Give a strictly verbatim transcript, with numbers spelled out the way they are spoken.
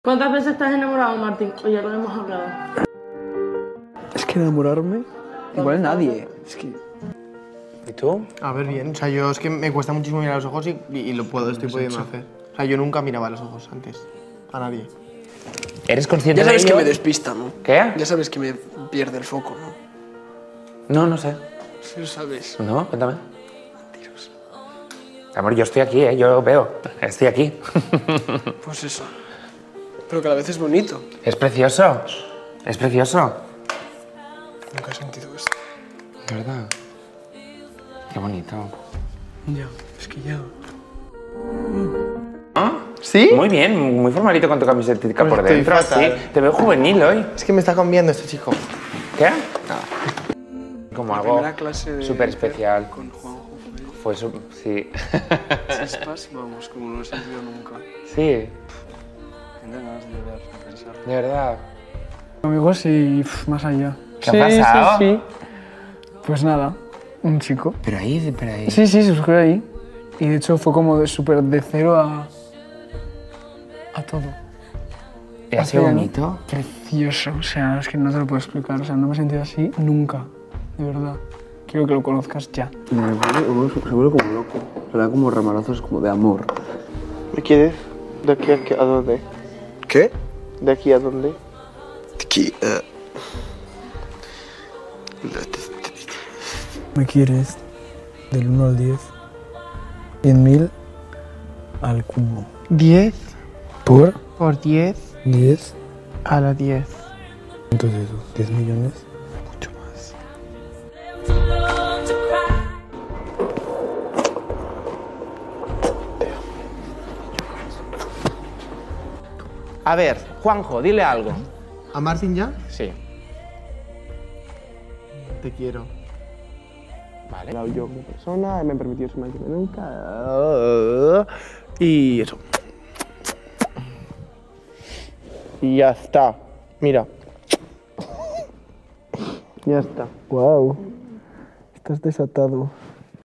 ¿Cuántas veces te has enamorado, Martín? O ya lo hemos hablado. Es que enamorarme... Igual nadie. Es que... ¿Y tú? A ver, bien. O sea, yo es que me cuesta muchísimo mirar a los ojos y, y lo puedo, estoy pudiendo hacer. O sea, yo nunca miraba a los ojos antes. A nadie. ¿Eres consciente Ya de sabes ello? que me despista, ¿no? ¿Qué? Ya sabes que me pierde el foco, ¿no? No, no sé. Sí lo sabes. No, cuéntame. Amor, yo estoy aquí, ¿eh? Yo veo. Estoy aquí. Pues eso. Pero que a la vez es bonito. Es precioso. Es precioso. Nunca he sentido esto. De verdad. Qué bonito. Ya, es que ya... ¿Ah? ¿Sí? Muy bien, muy formalito con tu camiseta Pues por estoy dentro. fatal. Sí, te veo juvenil hoy. Es que me está cambiando este chico. ¿Qué? Como La algo primera clase de... súper especial. Con Juanjo Fue fue... su... Sí. Chispas, vamos, como no lo he sentido nunca. Sí, Tengo ganas de llorar, de pensar. de verdad. Amigos y pff, más allá. ¿Qué ha pasado? Sí, sí. Pues nada, un chico. Pero ahí, pero ahí. Sí, sí, se surgió ahí. Y de hecho fue como de súper de cero a... a todo. ¿Ha sido Hacía, ¿no? bonito? Precioso, o sea, es que no te lo puedo explicar. O sea, no me he sentido así nunca, de verdad. Quiero que lo conozcas ya. Se vuelve como loco. Se da como ramalazos como de amor. ¿Me quieres? ¿De aquí a, a dónde? ¿Qué? ¿De aquí a dónde? Aquí, eh... ¿Me quieres? Del uno al diez. cien mil al cubo. diez ¿Por? por diez diez. a la diez. Entonces eso, diez millones. Mucho más. A ver, Juanjo, dile algo. ¿A Martín ya? Sí. Te quiero. Vale. He dado yo como persona, me he permitido ser más que nunca. Y eso. Y ya está. Mira. Ya está. Wow. Estás desatado.